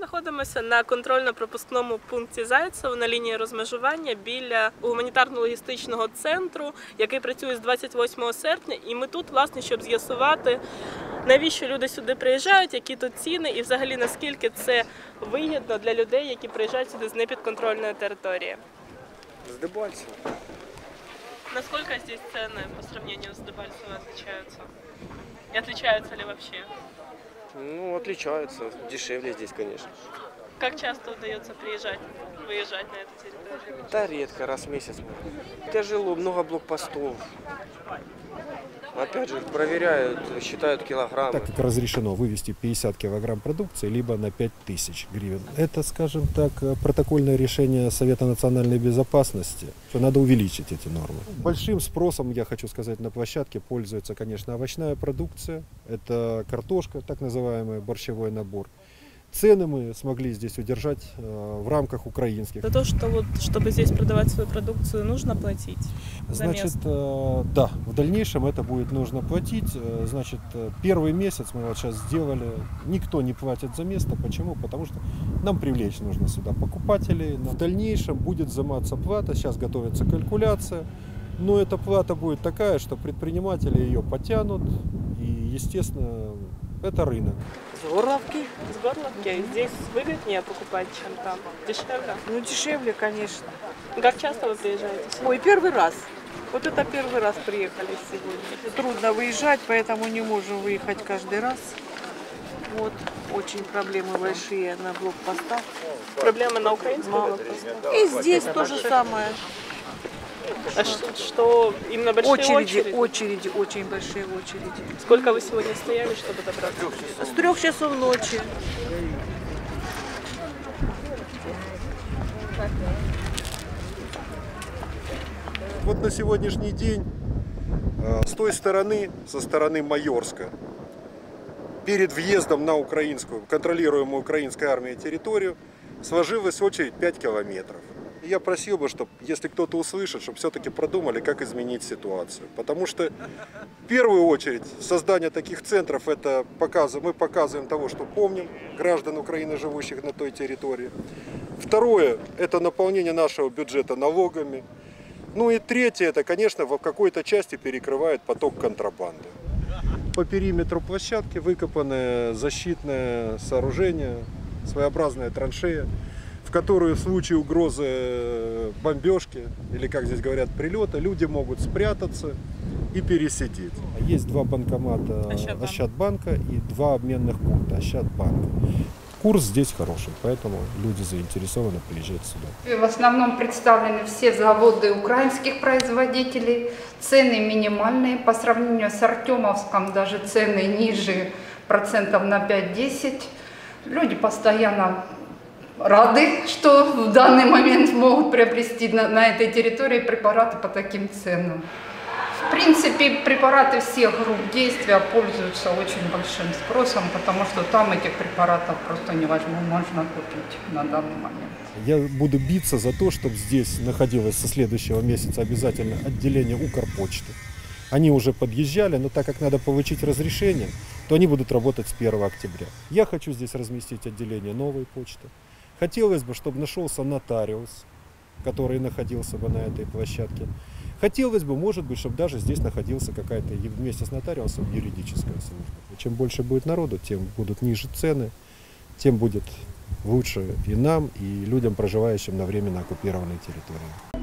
знаходимося на контрольно-пропускному пункті Зайцево на лінії розмежування біля гуманітарно-логістичного центру, який працює з 28 серпня. І ми тут, власне, щоб з'ясувати, навіщо люди сюди приїжджають, які тут ціни і взагалі наскільки це вигідно для людей, які приїжджають сюди з непідконтрольної території. С Дебальцево. Насколько здесь цены по сравнению с Дебальцево отличаются? И отличаются ли вообще? Ну, отличаются. Дешевле здесь, конечно. Как часто удается приезжать, выезжать на эту территорию? Да редко, раз в месяц. Тяжело, много блокпостов. Опять же, проверяют, считают килограммы. Так как разрешено вывести 50 килограмм продукции, либо на 5000 гривен. Это, скажем так, протокольное решение Совета национальной безопасности, что надо увеличить эти нормы. Большим спросом, я хочу сказать, на площадке пользуется, конечно, овощная продукция. Это картошка, так называемый борщевой набор. Цены мы смогли здесь удержать в рамках украинских. За то, что вот, чтобы здесь продавать свою продукцию, нужно платить? Значит, да, в дальнейшем это будет нужно платить. Значит, первый месяц мы вот сейчас сделали, никто не платит за место. Почему? Потому что нам привлечь нужно сюда покупателей. В дальнейшем будет взиматься плата, сейчас готовится калькуляция. Но эта плата будет такая, что предприниматели ее потянут. И, естественно, это рынок. С Горловки? С Горловки. Здесь выгоднее покупать, чем там? Дешевле? Ну, дешевле, конечно. Как часто вы приезжаете? Ой, первый раз. Вот это первый раз приехали сегодня. Трудно выезжать, поэтому не можем выехать каждый раз. Вот, очень проблемы большие на блокпостах. Проблемы на украинском? Мало. И здесь то же самое. А что именно большие очереди? Очереди, очень большие очереди. Сколько вы сегодня стояли, чтобы добраться? С 3 часов ночи. Вот на сегодняшний день с той стороны, со стороны Майорска, перед въездом на украинскую, контролируемую украинской армией территорию, сложилась очередь 5 километров. Я просил бы, чтобы, если кто-то услышит, чтобы все-таки продумали, как изменить ситуацию. Потому что в первую очередь создание таких центров, это мы показываем того, что помним граждан Украины, живущих на той территории. Второе, это наполнение нашего бюджета налогами. Ну и третье, это, конечно, в какой-то части перекрывает поток контрабанды. По периметру площадки выкопаны защитное сооружение, своеобразная траншея, в которую в случае угрозы бомбежки, или как здесь говорят, прилета, люди могут спрятаться и пересидеть. Есть 2 банкомата Ощадбанка и 2 обменных пункта Ощадбанка. Курс здесь хороший, поэтому люди заинтересованы приезжать сюда. В основном представлены все заводы украинских производителей. Цены минимальные. По сравнению с Артемовском даже цены ниже процентов на 5-10. Люди постоянно рады, что в данный момент могут приобрести на этой территории препараты по таким ценам. В принципе, препараты всех групп действия пользуются очень большим спросом, потому что там этих препаратов просто невозможно купить на данный момент. Я буду биться за то, чтобы здесь находилось со следующего месяца обязательно отделение Укрпочты. Они уже подъезжали, но так как надо получить разрешение, то они будут работать с 1 октября. Я хочу здесь разместить отделение новой почты. Хотелось бы, чтобы нашелся нотариус, который находился бы на этой площадке. Хотелось бы, может быть, чтобы даже здесь находился какая-то вместе с нотариусом юридическая служба. И чем больше будет народу, тем будут ниже цены, тем будет лучше и нам, и людям, проживающим на временно оккупированной территории.